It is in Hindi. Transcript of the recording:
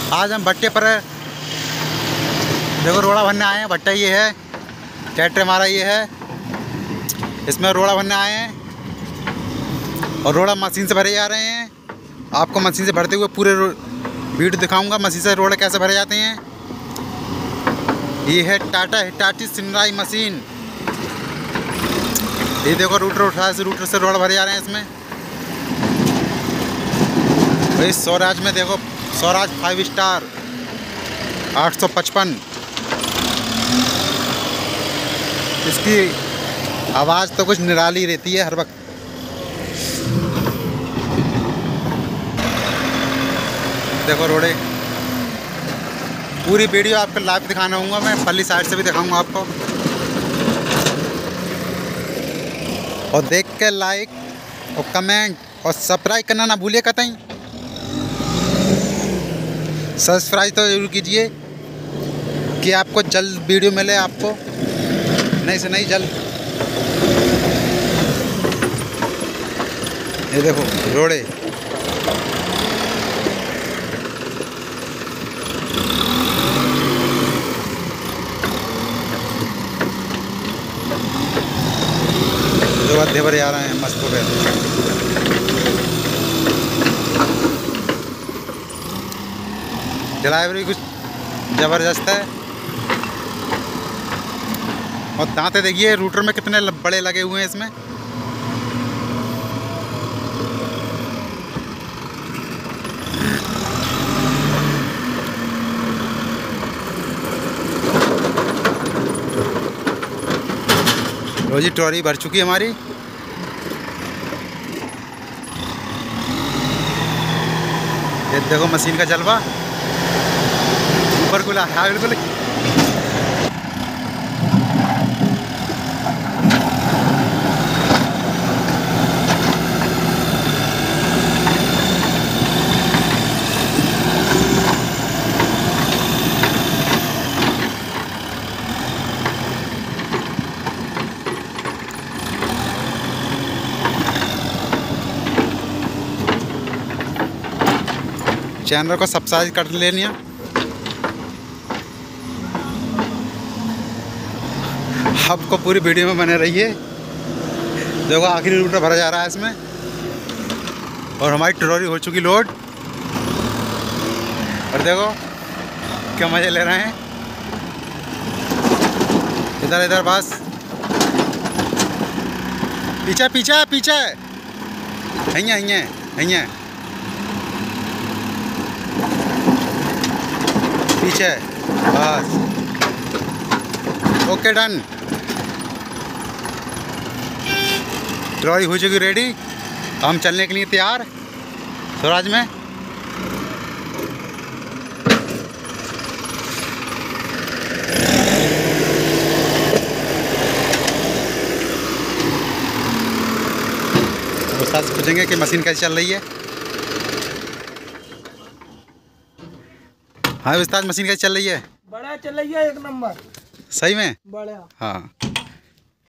आज हम भट्टे पर देखो रोड़ा भरने आए हैं। भट्टा ये है, ट्रैक्टर हमारा ये है, इसमें रोड़ा भरने आए हैं और रोड़ा मशीन से भरे जा रहे हैं। आपको मशीन से भरते हुए पूरे वीडियो दिखाऊंगा मशीन से रोड़े कैसे भरे जाते हैं। ये है टाटा हिटाची सिनराई मशीन। ये देखो रूटर से रोड़ा भरे जा रहे हैं इसमें। और इस स्वराज में देखो, स्वराज 5 स्टार 855। इसकी आवाज़ तो कुछ निराली रहती है हर वक्त। देखो रोड़े, पूरी वीडियो आपको लाइव दिखाना होगा। मैं पल्ली साइड से भी दिखाऊंगा आपको। और देख के लाइक और कमेंट और सब्सक्राइब करना ना भूलिए कतई। सब्सक्राइब तो जरूर कीजिए कि आपको जल्द वीडियो मिले, आपको नहीं से नहीं जल्द। ये देखो रोड़े, जो अद्धे भरे आ रहे हैं मस्त हो गए। ड्राइवर भी कुछ ज़बरदस्त है। और दांते देखिए रूटर में कितने बड़े लगे हुए हैं इसमें। रोजी ट्रॉली भर चुकी है हमारी। ये देखो मशीन का जलवा ऊपर को ला बिल्कुल। चैनल को सब्सक्राइब कर लेना। आपको पूरी वीडियो में बने रहिए। देखो आखिरी रूटर भरा जा रहा है इसमें और हमारी ट्रॉली हो चुकी लोड। और देखो क्या मज़े ले रहे हैं। इधर इधर बस पीछे पीछे पीछे हइया पीछे बस। Okay done. ट्रॉली हो चुकी रेडी। हम चलने के लिए तैयार स्वराज में। उस्ताद से पूछेंगे कि मशीन कैसे चल रही है। हाँ उस्ताद, मशीन कैसे चल रही है? बड़ा चल रही है, 1 नंबर। सही में? बड़ा। हाँ।